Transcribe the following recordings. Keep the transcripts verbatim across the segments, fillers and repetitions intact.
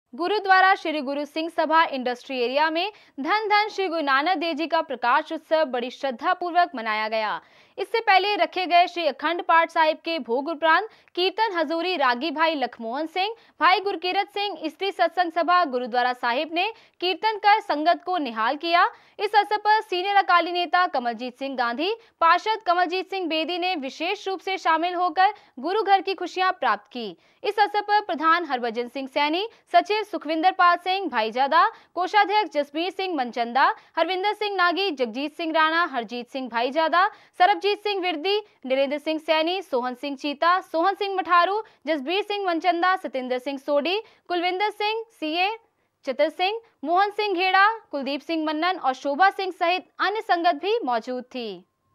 Gurdwara Shri Guru Singh Sabha industry area में धन धन श्री गुरु नानक देव जी का प्रकाश उत्सव बड़ी श्रद्धा पूर्वक मनाया गया। इससे पहले रखे गए श्री अखंड पाठ साहिब के भोग उपरांत कीर्तन हजूरी रागी भाई लखमोहन सिंह, भाई गुरकीरत सिंह स्त्री सत्संग सभा गुरुद्वारा साहिब ने कीर्तन कर संगत को निहाल किया। इस अवसर पर सीनियर अकाली नेता कमलजीत सिंह गांधी, पार्षद कमलजीत सिंह बेदी ने विशेष रूप से शामिल होकर गुरु घर की खुशियां प्राप्त की। इस अवसर पर प्रधान हरभजन सिंह सैनी, सचिव सुखविंदर पाल सिंह भाईजादा, कोषाध्यक्ष जसबीर सिंह मनचंदा, हरविंदर सिंह नागी, जगजीत सिंह राणा, हरजीत सिंह भाईजादा, सरबजीत सिंह विरदी, नरेंद्र सिंह सैनी, सोहन सिंह चीता, सोहन सिंह मठारू, जसबीर सिंह मनचंदा, सतेंद्र सिंह सोडी, कुलविंदर सिंह सीए, चित्र सिंह, मोहन सिंह घेड़ा, कुलदीप सिंह मन्नन और शोभा सिंह सहित अन्य संगत भी मौजूद थी।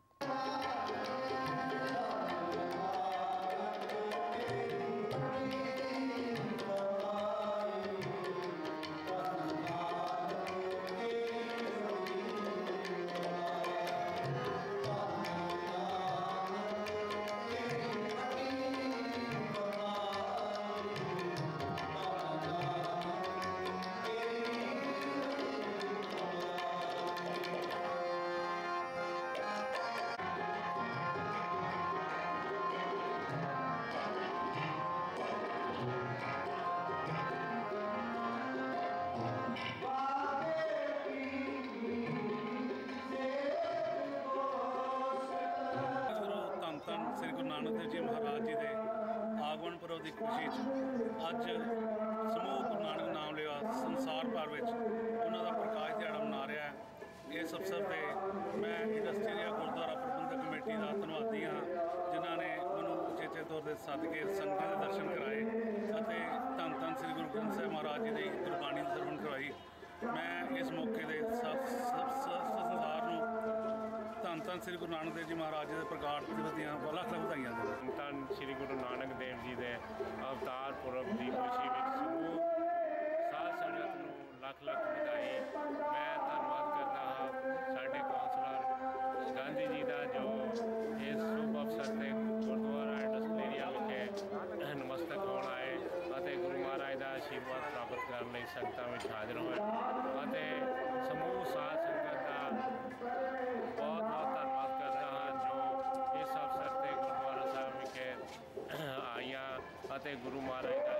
श्री गुरु नानक देव जी महाराज जी के आगमन पर्व की खुशी अज समूह गुरु नानक नाम लेवा संसार भर में उन्होंने प्रकाश दिहाड़ा मना रहा है। इस अवसर पर मैं इंडस्ट्री एरिया गुरुद्वारा प्रबंधक कमेटी का धन्यवादी हाँ जिन्होंने मैं उचेचे तौर पर सद के संगत के दर्शन कराए और धन धन श्री गुरु ग्रंथ साहिब महाराज जी की गुरबाणी सरवण करवाई। मैं इस मौके पर संसार धन धन श्री गुरु नानक देव जी महाराज जी के प्रकाश दिवस दी लख लख बधाइयां देना। धन श्री गुरु नानक देव जी के अवतार पुरब की खुशी में समूह साध संगत नूं लख लख बधाई। मैं धन्यवाद करता हाँ साडे कौंसलर गांधी जी का जो इस शुभ अवसर से गुरुद्वारा इंडस्ट्री एरिया विखे नमस्तक होण आए और गुरु महाराज का आशीर्वाद प्राप्त करने लई संगतां विच हाजिर होए और समूह साध संगत का बहुत बहुत धन्यवाद करता हाँ जो इस अवसर से गुरुद्वारा साहब विखे आईयां और गुरु महाराज